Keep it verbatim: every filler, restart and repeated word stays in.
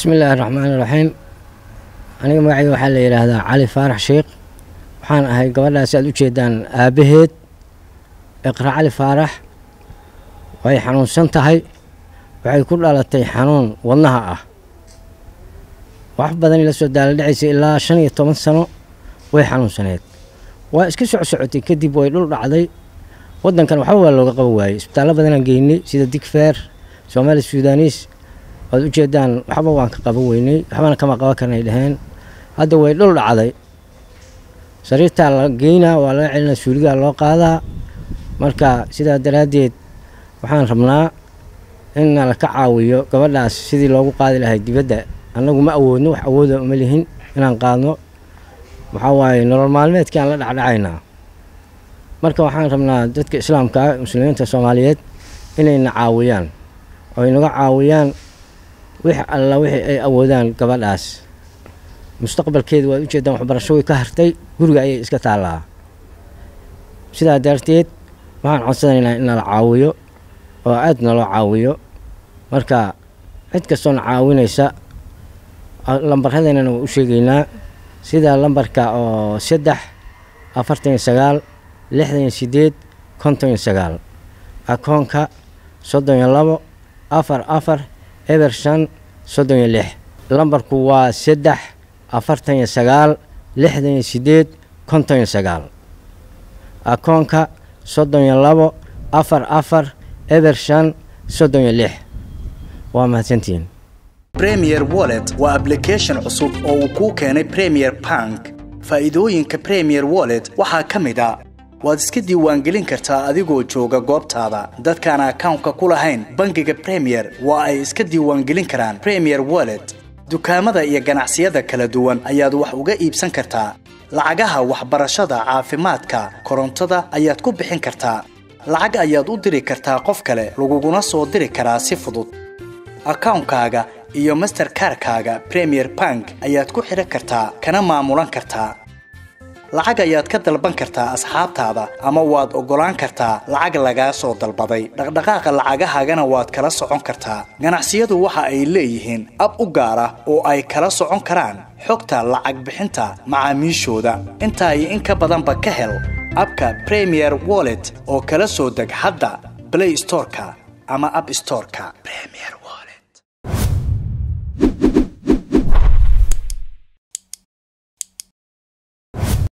بسم الله الرحمن الرحيم. أنا معي وحال إلى هذا علي فارح شيخ وحان هاي قبل سأل وجدان أبهد اقرأ علي فارح وهي حنون سنتهي وهي كل على تي حنون والنها أه وحبذني لسودال دعيس إلا شنية طمن سنة وهي حنون سنة وإسكسو عسعتي كدب ويلول عضي ودن كان محول لو قواي سبتالا بدنا جيني سيدا ديك فير سومالي السودانيس وهذا وجدان وحبا وان كقبويني وحبانا كما قوا كرنا يلهين هذا ويلول عضي سريرتا جينا ولا علنا سوريا لو قادا marka sida daradeed waxaan rabnaa in la ka caawiyo gabadhaas sidii loogu qaadi lahayd dibadda anagu ma awoodno wax awoodo ma lihin inaan qaadno waxa waaye nolol maalmeedkii aan la dhacdhacaynaa marka waxaan rabnaa dadka islaamka ah muslimiinta Soomaaliyeed inay na caawiyaan oo inaga caawiyaan wix alla wixii ay awoodaan gabadhaas mustaqbalkeedu waa u jeedaan waxbarasho way ka hartay guriga ayay iska taalaa sida darteed waxaan codsanaynaa in la caawiyo oo aadna loo caawiyo marka cid kastoo caawinaysa lambarradeena u sheegaynaa sida lambarka oo saddex afartan iyo sagaal lixdan iyo siddeed konton iyo sagaal akoonka soddon iyo labo afar afar eber shan soddon iyo lix lambarku waa saddex afartan iyo sagaal lixdan iyo siddeed konton iyo sagaal akoonka soddon iyo labo afar afar eber shan soddon iyo lix waa mahadsantiin. Premier Wallet waa application cusub oo uu ku keenay Premier Bank. Faa'iidooyinka Premier Wallet waxaa ka mid ah waad iska diiwaangelin kartaa adigoo jooga goobtaada. Dadkaan account-ka ku lahayn bangiga Premier waa ay iska diiwaangelin karaan Premier Wallet. Dukaamada iyo ganacsiyada kala duwan ayaad wax uga iibsan kartaa. lacagaha waxbarashada caafimaadka korontada ayaad ku bixin kartaa lacag ayaad u diri kartaa qof kale laguguna soo diri karaa si fudud account-kaaga iyo Mastercard-kaaga Premier Bank ayaad ku xiran kartaa kana maamulan kartaa lacag ayaad ka dalban kartaa asxaabtaada ama waad ogolaan kartaa lacag laga soo dalbaday dhaqdhaqaaqa lacagahaagana waad kala socon kartaa ganacsiyadu waxa ay leeyihiin ab u gaar ah oo ay kala socon karaan xogta lacag bixinta macaamiishooda inta ay in ka badanba ka hel abka Premier Wallet oo kala soo deg hadda Play Store-ka ama App Store-ka Premier